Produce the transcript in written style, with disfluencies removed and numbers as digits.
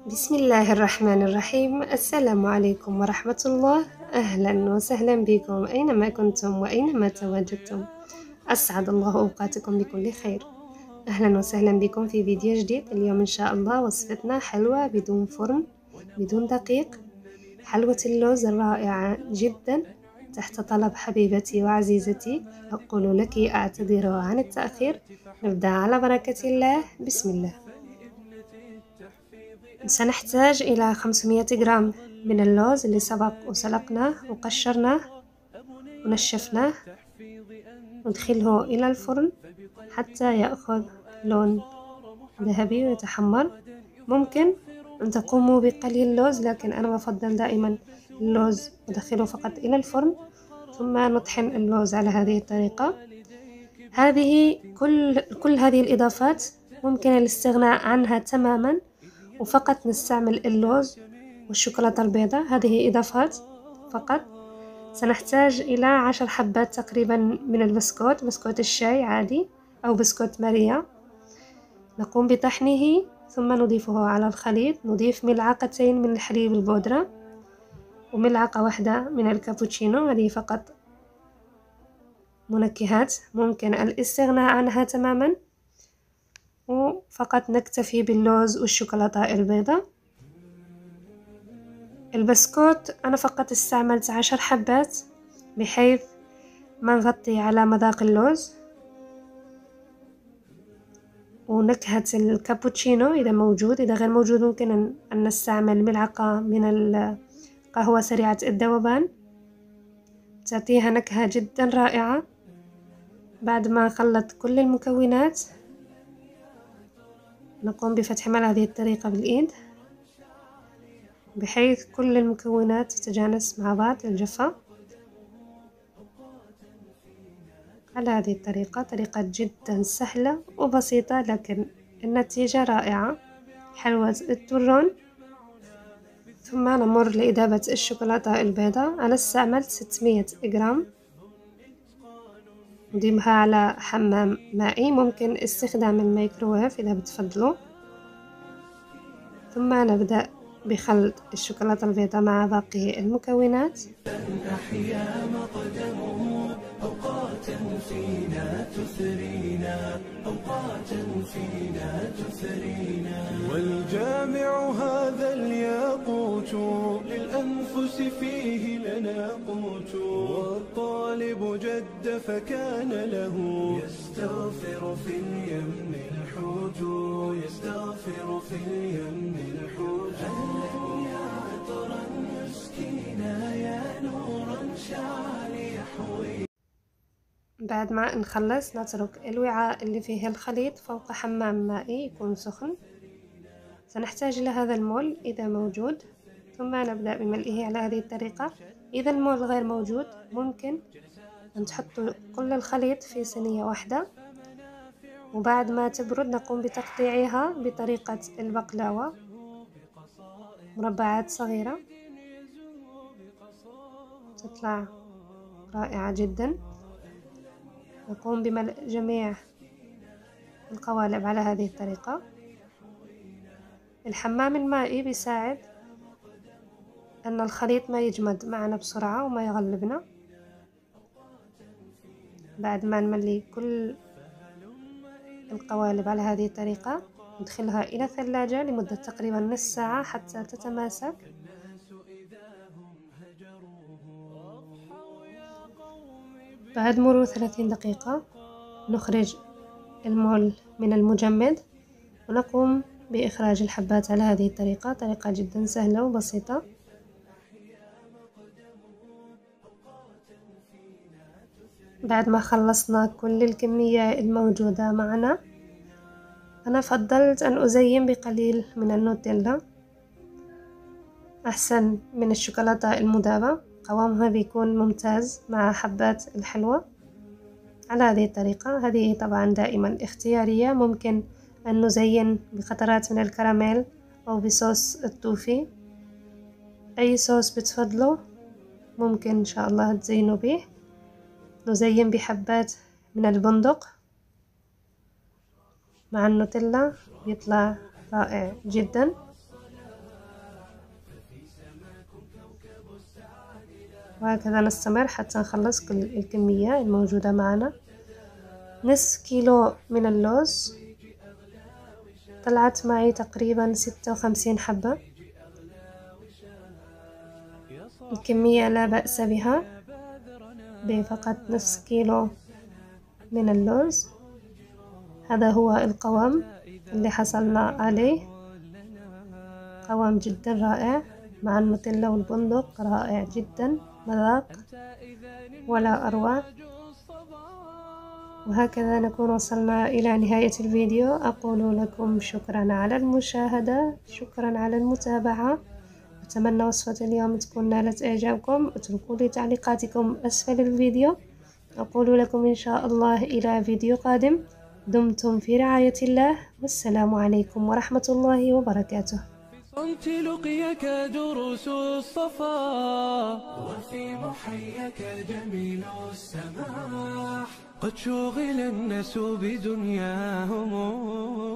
بسم الله الرحمن الرحيم. السلام عليكم ورحمة الله. أهلا وسهلا بكم أينما كنتم وأينما تواجدتم. أسعد الله أوقاتكم بكل خير. أهلا وسهلا بكم في فيديو جديد. اليوم إن شاء الله وصفتنا حلوة بدون فرن بدون دقيق، حلوة اللوز الرائعة جدا تحت طلب حبيبتي وعزيزتي. أقول لك أعتذر عن التأخير. نبدأ على بركة الله. بسم الله. سنحتاج إلى 500 جرام من اللوز اللي سبق وسلقناه وقشرناه ونشفناه، ندخله إلى الفرن حتى يأخذ لون ذهبي ويتحمر. ممكن أن تقوموا بقلي اللوز، لكن أنا بفضل دائما اللوز أدخله فقط إلى الفرن ثم نطحن اللوز على هذه الطريقة. كل هذه الإضافات ممكن الاستغناء عنها تماما وفقط نستعمل اللوز والشوكولاتة البيضاء. هذه إضافات فقط. سنحتاج إلى 10 حبات تقريبا من البسكوت، بسكوت الشاي عادي أو بسكوت ماريا. نقوم بطحنه ثم نضيفه على الخليط. نضيف ملعقتين من الحليب البودرة وملعقة واحدة من الكابتشينو. هذه فقط منكهات ممكن الاستغناء عنها تماما، وفقط نكتفي باللوز والشوكولاتة البيضاء. البسكوت أنا فقط استعملت 10 حبات بحيث ما نغطي على مذاق اللوز. ونكهة الكابتشينو إذا موجود، إذا غير موجود ممكن أن نستعمل ملعقة من القهوة سريعة الذوبان، تعطيها نكهة جدا رائعة. بعد ما خلط كل المكونات نقوم بفتح على هذه الطريقة بالإيد بحيث كل المكونات تتجانس مع بعض الجفة على هذه الطريقة. طريقة جدا سهلة وبسيطة لكن النتيجة رائعة. حلوة التورون. ثم نمر لإذابة الشوكولاتة البيضاء. أنا استعملت 600 جرام. نضيفها على حمام مائي، ممكن استخدام الميكروويف إذا بتفضلوا. ثم نبدأ بخلط الشوكولاتة البيضاء مع باقي المكونات. والجامع هذا الياقوت للأنفس فيه لنا قوت، والطالب جد فكان له يستغفر في اليم الحوت، يستغفر في اليم الحوت. أهلا يا عطرا مسكينا يا نورا شعل يحوي. بعد ما نخلص نترك الوعاء اللي فيه الخليط فوق حمام مائي يكون سخن. سنحتاج إلى هذا المول إذا موجود، ثم نبدأ بملئه على هذه الطريقة. إذا المول غير موجود ممكن أن تحطوا كل الخليط في صينية واحدة، وبعد ما تبرد نقوم بتقطيعها بطريقة البقلاوة مربعات صغيرة، تطلع رائعة جدا. نقوم بملء جميع القوالب على هذه الطريقة. الحمام المائي بيساعد أن الخليط ما يجمد معنا بسرعة وما يغلبنا. بعد ما نملي كل القوالب على هذه الطريقة ندخلها إلى الثلاجة لمدة تقريبا نصف ساعة حتى تتماسك. بعد مرور 30 دقيقة نخرج المول من المجمد ونقوم بإخراج الحبات على هذه الطريقة. طريقة جدا سهلة وبسيطة. بعد ما خلصنا كل الكمية الموجودة معنا، أنا فضلت أن أزين بقليل من النوتيلا أحسن من الشوكولاتة المذابة، قوامها بيكون ممتاز مع حبات الحلوة على هذه الطريقة. هذه طبعا دائما اختيارية، ممكن أن نزين بقطرات من الكراميل أو بصوص التوفي. أي صوص بتفضلوا ممكن إن شاء الله تزينوا به. نزين بحبات من البندق مع النوتيلا، بيطلع رائع جدا. وهكذا نستمر حتى نخلص كل الكمية الموجودة معنا. نصف كيلو من اللوز، طلعت معي تقريبا 56 حبة. الكمية لا بأس بها، بفقط نصف كيلو من اللوز. هذا هو القوام اللي حصلنا عليه، قوام جدا رائع مع النوتيلا والبندق، رائع جدا، مذاق ولا أروع. وهكذا نكون وصلنا إلى نهاية الفيديو. أقول لكم شكرا على المشاهدة، شكرا على المتابعة. أتمنى وصفة اليوم تكون نالت إعجابكم. اتركوا لي تعليقاتكم أسفل الفيديو. أقول لكم إن شاء الله إلى فيديو قادم. دمتم في رعاية الله، والسلام عليكم ورحمة الله وبركاته. صمت لقيك دروس الصفا، وفي محيك جميل السماح. قد شغل الناس بدنياهم